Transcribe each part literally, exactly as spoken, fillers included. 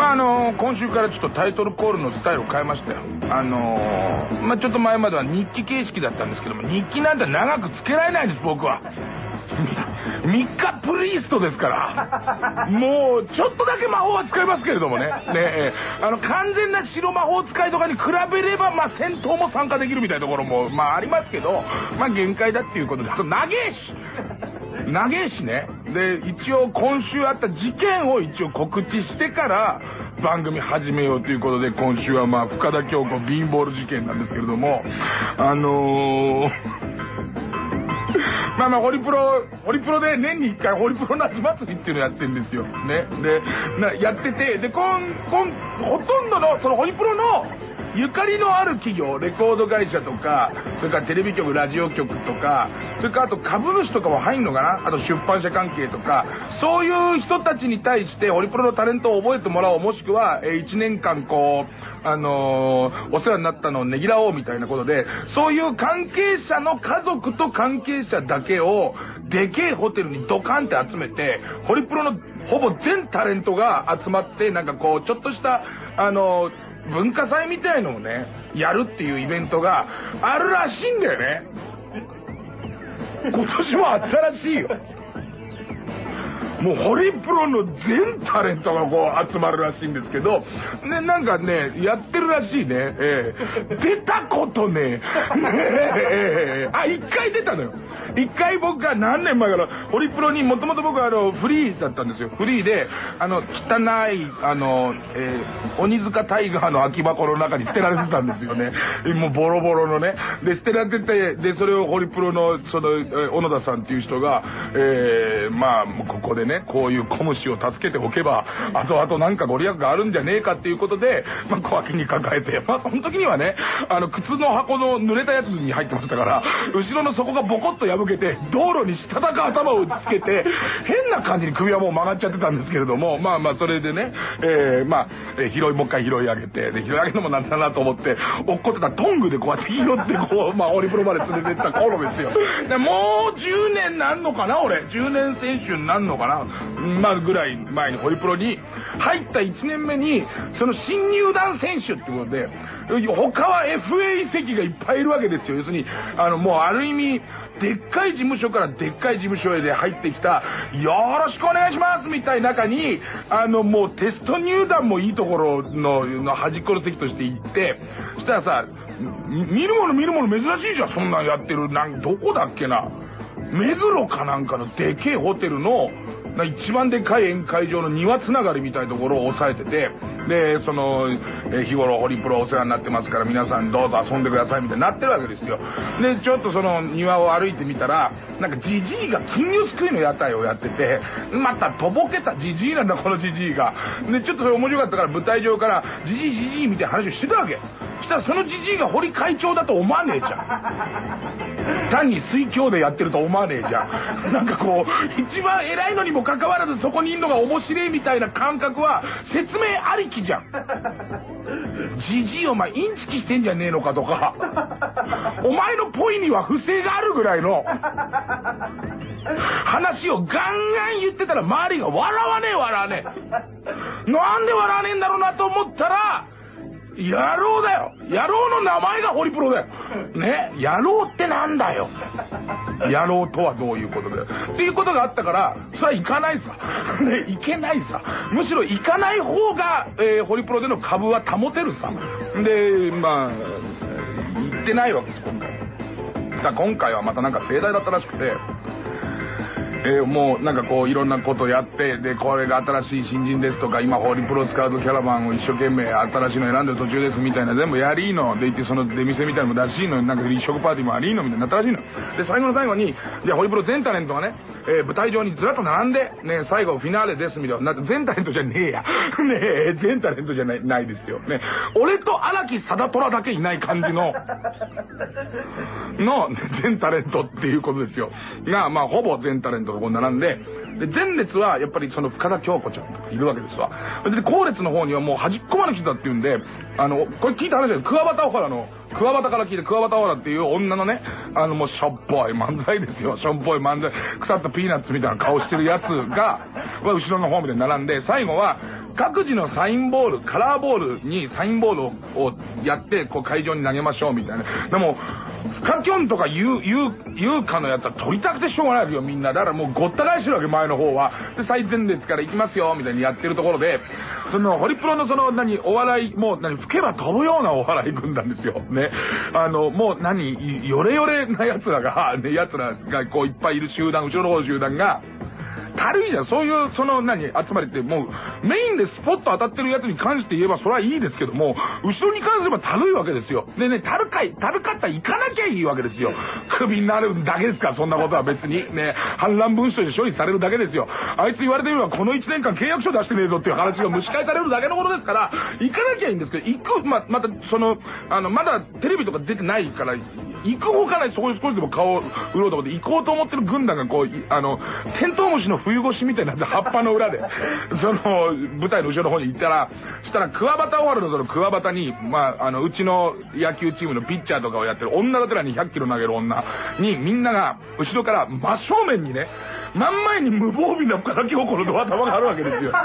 まああの今週からちょっとタイトルコールのスタイルを変えましたよ。あのー、まあちょっと前までは日記形式だったんですけども、日記なんて長くつけられないんです僕は。みっかプリーストですからもうちょっとだけ魔法は使いますけれどもね。ねえあの完全な白魔法使いとかに比べればまあ戦闘も参加できるみたいなところもまあありますけど、まあ限界だっていうことで、あと長えし長えしね。で一応今週あった事件を一応告知してから番組始めようということで、今週はまあ深田恭子ビンボール事件なんですけれども、あのーまあまあホリプロ、ホリプロで年にいっかいホリプロ夏祭りっていうのをやってるんですよ。ね。で、なやってて、で、こん、こん、ほとんどの、そのホリプロのゆかりのある企業、レコード会社とか、それからテレビ局、ラジオ局とか、それからあと株主とかも入んのかな、あと出版社関係とか、そういう人たちに対してホリプロのタレントを覚えてもらおう、もしくは、えー、いちねんかんこう、あのー、お世話になったのをねぎらおうみたいなことで、そういう関係者の家族と関係者だけをでけえホテルにドカンって集めて、ホリプロのほぼ全タレントが集まって、なんかこうちょっとしたあのー、文化祭みたいのをねやるっていうイベントがあるらしいんだよね。今年もあったらしいよ。もうホリプロの全タレントがこう集まるらしいんですけど、ね、なんかねやってるらしいね。ええ、出たことねえ、ええ、あ一回出たのよ。一回僕が何年前からホリプロにもともと僕はあのフリーだったんですよ。フリーであの汚いあの、えー、鬼塚タイガーの空き箱の中に捨てられてたんですよね。もうボロボロのね。で捨てられてて、でそれをホリプロのその、えー、小野田さんっていう人が、えー、まあここでねこういう小虫を助けておけば後々なんかご利益があるんじゃねえかっていうことで、まあ、小脇に抱えて、まあその時にはねあの靴の箱の濡れたやつに入ってましたから、後ろの底がボコッと破けて道路にしたたか頭を打ちつけて変な感じに首はもう曲がっちゃってたんですけれども、まあまあそれでね、えー、まあ、えー、拾いもう一回拾い上げて、で拾い上げるのもなんだなと思って落っこってたトングでこうやって拾ってこう、まあホリプロまで連れてった頃ですよ。でもうじゅうねんなんのかな、俺じゅうねん選手になんのかな、まあぐらい前にホリプロに入ったいちねんめにその新入団選手ってことで、他は エフエー 移籍がいっぱいいるわけですよ。要するにあのもうある意味でっかい事務所からでっかい事務所へで入ってきたよろしくお願いしますみたいな中にあのもうテスト入団もいいところ の, の端っこの席として行って、そしたらさ見るもの見るもの珍しいじゃん、そんなんやってる。なんどこだっけな、目黒かなんかのでけえホテルの一番でかい宴会場の庭つながりみたいなところを押さえてて、でその、えー、日頃ホリプロお世話になってますから皆さんどうぞ遊んでくださいみたいになってるわけですよ。でちょっとその庭を歩いてみたらなんかジジイが金魚すくいの屋台をやってて、またとぼけたジジイなんだこのジジイが。でちょっとそれ面白かったから舞台上からジジイジジイみたいな話をしてたわけ。したらそのジジイが堀会長だと思わねえじゃん。単に水郷でやってると思わねえじゃん。なんかこう一番偉いのにもかかわらずそこにいるのが面白いみたいな感覚は説明ありきじゃん。ジジイお前インチキしてんじゃねえのかとか、お前のポイには不正があるぐらいの話をガンガン言ってたら周りが笑わねえ笑わねえ。なんで笑わねえんだろうなと思ったら野郎だよ。野郎の名前がホリプロだよ。ね、野郎ってなんだよ。野郎とはどういうことだよ。っていうことがあったから、それは行かないさ。ね、行けないさ。むしろ行かない方が、えー、ホリプロでの株は保てるさ。で、まあ、行ってないわけです、今回。だ今回はまたなんか盛大だったらしくて、えー、もうなんかこういろんなことやって、でこれが新しい新人ですとか、今ホリプロスカウトキャラバンを一生懸命新しいの選んでる途中ですみたいな全部やりーのでいて、その出店みたいなのも出しーの、なんか立食パーティーもありーのみたいになったらしいので、最後の最後にじゃあホリプロ全タレントがね、えー、舞台上にずらっと並んでね、最後フィナーレですみたいな。全タレントじゃねえやねえ、全タレントじゃない、ないですよね。俺と荒木貞虎だけいない感じのの全タレントっていうことですよが、まあほぼ全タレントがこう並んで、で前列はやっぱりその深田恭子ちゃんとかいるわけですわ。で後列の方にはもう端っこまで来てたっていうんで、あのこれ聞いた話だけど、桑畑小原の桑畑から聞いて、桑畑小原っていう女のね、あのもうしょっぽい漫才ですよ、しょっぽい漫才、腐ったピーナッツみたいな顔してるやつが後ろの方みたいに並んで、最後は各自のサインボール、カラーボールにサインボールをやって、こう会場に投げましょうみたいな。でも、フカキョンとかユー、ユー、ユーカのやつは撮りたくてしょうがないですよ、みんな。だからもうごった返してるわけ、前の方は。で、最前列から行きますよ、みたいにやってるところで、その、ホリプロのその、何、お笑い、もう、何、吹けば飛ぶようなお笑い軍団ですよ。ね。あの、もう、何、ヨレヨレな奴らが、ね、奴らがこういっぱいいる集団、後ろの方の集団が、軽いじゃん。そういう、その、何、集まりって、もう、メインでスポット当たってるやつに関して言えば、それはいいですけども、後ろに関すればたるいわけですよ。でね、たるかい、たるかったら行かなきゃいいわけですよ。クビになるだけですから、そんなことは別に。ね、反乱文書で処理されるだけですよ。あいつ言われてみれば、このいちねんかん契約書出してねえぞっていう話が蒸し返されるだけのことですから、行かなきゃいいんですけど、行く、ま、また、その、あの、まだテレビとか出てないから、行くほかない、そこに少しでも顔を売ろうと思って行こうと思ってる軍団がこう、あの、テントウムシの冬越しみたいな葉っぱの裏で、その、舞台の後ろの方に行ったら、したら、クワバタオワルのそのクワバタに、まあ、あの、うちの野球チームのピッチャーとかをやってる女だったらにひゃっキロ投げる女に、みんなが、後ろから真正面にね、真ん前に無防備な深田恭子のドア玉があるわけですよ。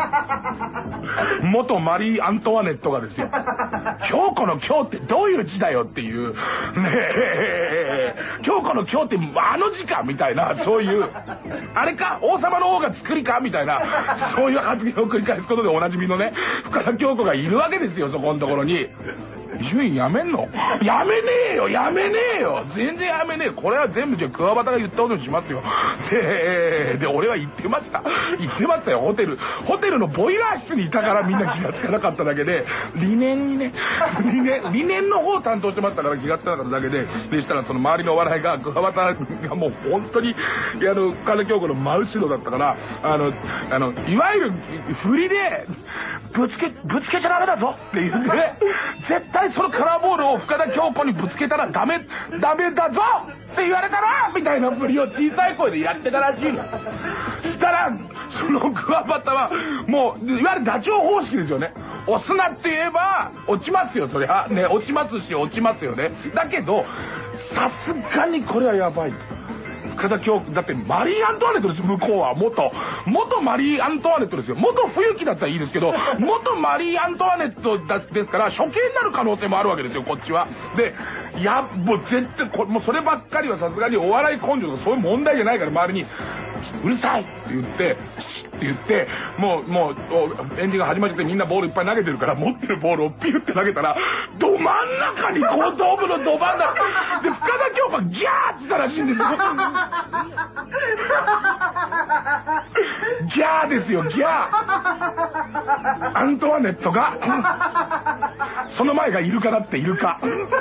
元マリー・アントワネットがですよ。京子の京ってどういう字だよっていう、ねえ、京子の京ってあの字かみたいな、そういう、あれか、王様の王が作りかみたいな、そういう発言を繰り返すことでおなじみのね、深田恭子がいるわけですよ、そこのところに。伊集院やめんの？やめねえよ、やめねえよ、全然やめねえよ。これは全部じゃあクワバタが言ったことにしますよ。で、で、俺は言ってました。言ってましたよ、ホテル。ホテルのボイラー室にいたからみんな気がつかなかっただけで、理念にね、理念、理念の方を担当してましたから気がつかなかっただけで、でしたらその周りのお笑いが、クワバタがもう本当に、あの、深田恭子の真後ろだったから、あの、あの、いわゆる振りで、ぶつけ、ぶつけちゃダメだぞって言ってね、絶対そのカラーボールを深田恭子にぶつけたらダメ、ダメだぞって言われたらみたいな振りを小さい声でやってたらしいの。したら、そのクワバタは、もう、いわゆるダチョウ方式ですよね。押すなって言えば、落ちますよ、そりゃ。ね、落ちますし、落ちますよね。だけど、さすがにこれはやばい。深田恭子、だってマリー・アントワネットです、向こうは。元、元マリー・アントワネットですよ。元冬木だったらいいですけど、元マリー・アントワネットですから、処刑になる可能性もあるわけですよ、こっちは。で、いや、もう絶対、これ、もうそればっかりはさすがにお笑い根性とかそういう問題じゃないから、周りに、うるさいって言って、シッって言って、もう、もう、エンディングが始まっちゃってみんなボールいっぱい投げてるから、持ってるボールをピュって投げたら、ど真ん中に後頭部のど真ん中で、深田恭子がギャーって言ったらしいんですよ。ギャーですよ、ギャー。アントワネットが、その前がイルカだって、イルカ。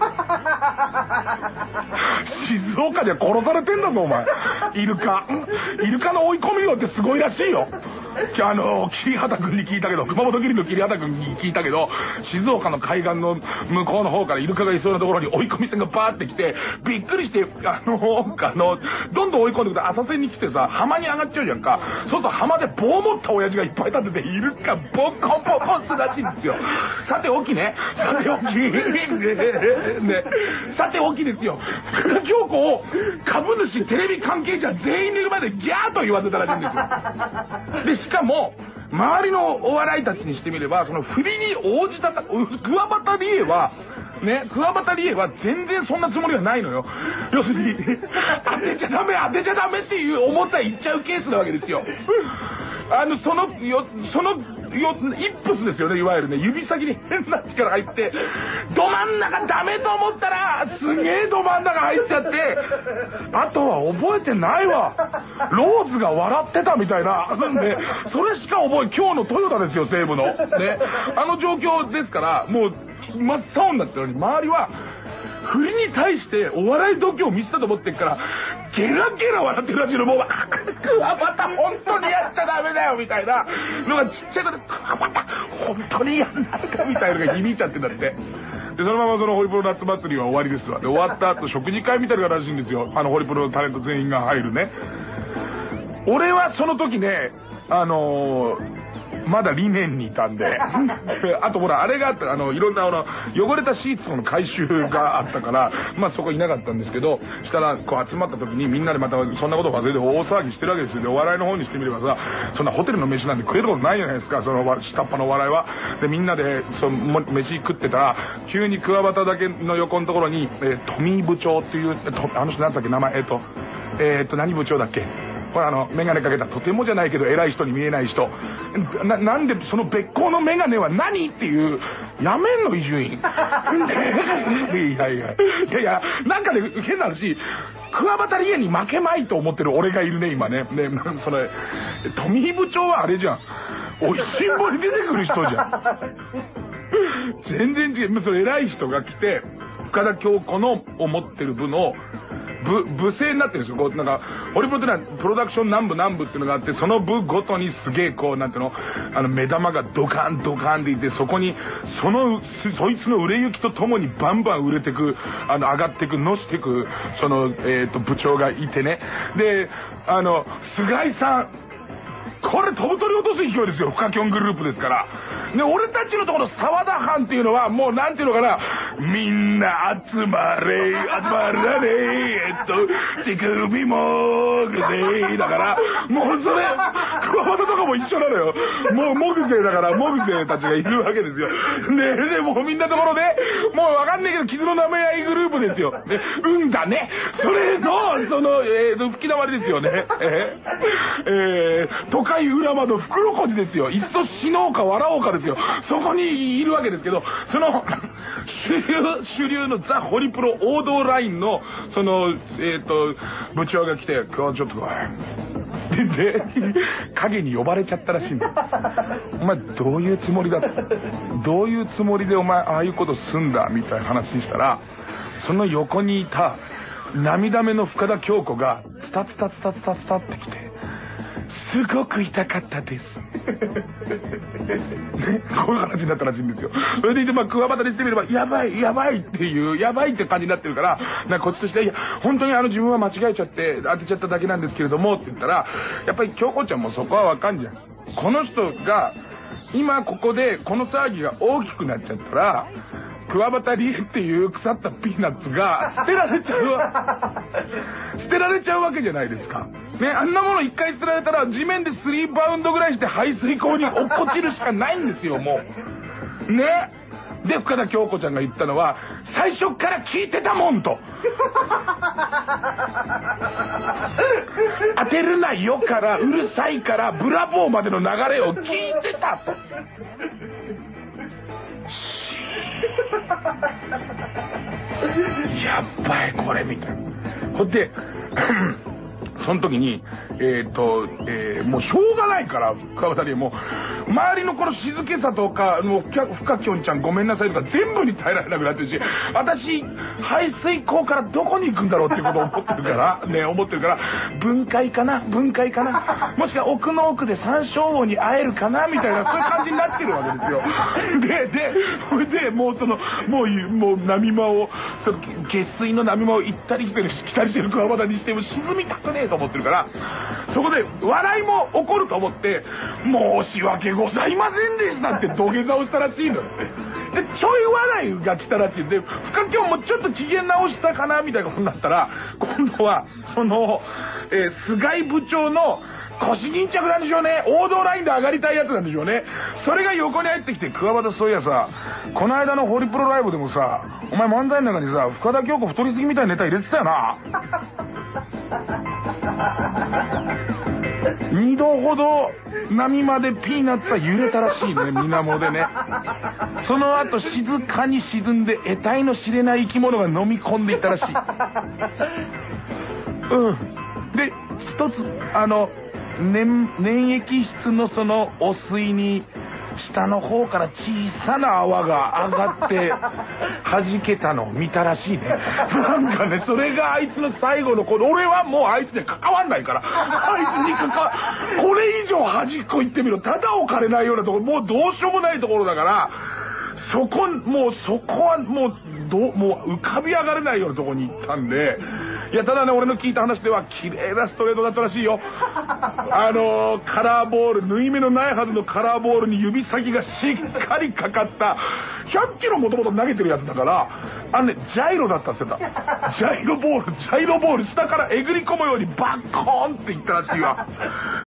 静岡で殺されてんだぞ、お前。イルカ。イルカの追い込み量ってすごいらしいよ。あの、桐畑君に聞いたけど、熊本桐の桐畑君に聞いたけど、静岡の海岸の向こうの方からイルカがいそうなところに追い込み線がバーって来て、びっくりして、あの、あの、どんどん追い込んでくと浅瀬に来てさ、浜に上がっちゃうじゃんか。そうすると浜で棒持った親父がいっぱい立ってて、イルカボッコンボコンするらしいんですよ。さておきね、さておき、ね、さておきですよ。福田恭子を株主、テレビ関係者全員にいる前でギャーと言わせたらしいんですよ。で、しかも、周りのお笑いたちにしてみれば、その振りに応じたか、クワバタリエは、ね、クワバタリエは全然そんなつもりはないのよ。要するに、当てちゃダメ、当てちゃダメっていう思ったら言っちゃうケースなわけですよ。あの、その、よ、その、よ、イップスですよね、いわゆるね、指先に変な力入って、ど真ん中ダメと思ったら、すげえど真ん中入っちゃって、あとは覚えてないわ。ローズが笑ってたみたいな。ね、それしか覚え、今日のトヨタですよ、西武の。ね、あの状況ですから、もう、真っ青になってるのに、周りは、振りに対してお笑い度胸を見せたと思ってっから、ゲラゲラ笑ってるらしいの。もう、クワバタ本当にやっちゃダメだよみたいなのがちっちゃいことで、クワバタ本当にやんないかみたいなのが響いちゃってんだって。で、そのままそのホリプロ夏祭りは終わりですわ。で、終わった後食事会みたいなのがらしいんですよ。あのホリプロのタレント全員が入るね。俺はその時ね、あのー、 まだリネンにいたんで。あとほら、あれがあった、あの、いろんなあの、汚れたシーツの回収があったから、まあそこいなかったんですけど、したらこう集まった時にみんなでまたそんなことを忘れて大騒ぎしてるわけですよ。で、お笑いの方にしてみればさ、そんなホテルの飯なんて食えることないじゃないですか、その下っ端のお笑いは。で、みんなで、その、飯食ってたら、急に桑畑だけの横のところに、えー、トミー部長っていう、あの人なんだっけ、名前、えっと、えー、っと、何部長だっけ。これあの、メガネかけた、とてもじゃないけど偉い人に見えない人。な、なんでその別行のメガネは何っていう、やめんの伊集院。いやいや、いやいや、なんかね、変な話、桑畑理恵に負けまいと思ってる俺がいるね、今ね。ね、それ、トミー部長はあれじゃん。おいしんぼに出てくる人じゃん。全然違う。それ偉い人が来て、深田恭子の思ってる部の、部、部制になってるんですよ。こう、なんか、ホリプロってのはプロダクション南部南部っていうのがあって、その部ごとにすげえこう、なんていうの、あの、目玉がドカンドカンっていて、そこに、その、そいつの売れ行きとともにバンバン売れてく、あの、上がってく、のしてく、その、えっと、部長がいてね。で、あの、菅井さん、これ飛ぶ鳥落とす勢いですよ。フカキョングループですから。で、俺たちのところ沢田藩っていうのはもうなんていうのかな、みんな集まれ、集まらねえ、えっと、乳首もぐぜだから、もうそれ、桑畑とかも一緒なのよ。もうもぐぜだから、もぐぜたちがいるわけですよ。ねで、もうみんなところで、もうわかんないけど、傷の舐め合いグループですよ。ね、うんだね。それの、その、えーと、吹き溜まりですよね。えー、えー、都会裏窓袋小路ですよ。いっそ死のうか笑おうかですよ。そこにいるわけですけど、その主流主流のザ・ホリプロ王道ラインのそのえっと部長が来て、今日ちょっと来いで影に呼ばれちゃったらしいんだよ。お前どういうつもりだ、どういうつもりでお前ああいうことすんだみたいな話したら、その横にいた涙目の深田恭子がツタツタツタツタツタってきて、すごく痛かったです。ね、こういう話になったらしいんですよ。それでいて、まあ、桑畑にしてみれば、やばい、やばいっていう、やばいって感じになってるから、なんかこっちとして、いや、本当にあの自分は間違えちゃって、当てちゃっただけなんですけれども、って言ったら、やっぱり京子ちゃんもそこはわかんじゃん。この人が、今ここで、この騒ぎが大きくなっちゃったら、桑畑理恵っていう腐ったピーナッツが捨てられちゃうわ捨てられちゃうわけじゃないですかね。あんなもの一回捨てられたら地面でスリーバウンドぐらいして排水溝に落っこちるしかないんですよ、もうね。で、深田恭子ちゃんが言ったのは、最初から聞いてたもんと当てるなよから、うるさいから、ブラボーまでの流れを聞いてたとやっばいこれみたいな。ほんでその時にえっと、えー、もうしょうがないから川端にもう周りのこの静けさとかもうふかきょんちゃんごめんなさいとか全部に耐えられなくなってるし、私排水溝からどこに行くんだろうっていうことを思ってるからね、思ってるから分解かな分解かな、もしくは奥の奥で山椒王に会えるかなみたいな、そういう感じになってるわけですよ。ででそれでもうそのもうもう波間をその下水の波間を行ったり来たり来たりしてる川端にしても沈みたくねえと思ってるから、そこで笑いも起こると思って申し訳ございませんでしたって土下座をしたらしいのよ。でちょい笑いが来たらしい。で深京もちょっと機嫌直したかなみたいなことになったら、今度はその、えー、菅井部長の腰巾着なんでしょうね。王道ラインで上がりたいやつなんでしょうね。それが横に入ってきて、桑畑そういやさ、この間のホリプロライブでもさ、お前漫才の中にさ、深田恭子太りすぎみたいなネタ入れてたよな。二度ほど波までピーナッツは揺れたらしいね、水面でね。その後静かに沈んで得体の知れない生き物が飲み込んでいったらしい。うん。で一つあの粘粘液質のその汚水に下の方から小さな泡が上がって弾けたのを見たらしいね。なんかね、それがあいつの最後の頃、俺はもうあいつで関わんないから、あいつに関わこれ以上端っこ行ってみろ、ただ置かれないようなところ、もうどうしようもないところだから、そこもうそこはもうどもう浮かび上がれないようなところに行ったんで、 いや、ただね、俺の聞いた話では綺麗なストレートだったらしいよ。あのー、カラーボール、縫い目のないはずのカラーボールに指先がしっかりかかったひゃっキロもともと投げてるやつだから、あのね、ジャイロだったって言ってた。ジャイロボール、ジャイロボール、下からえぐり込むようにバッコーンっていったらしいわ。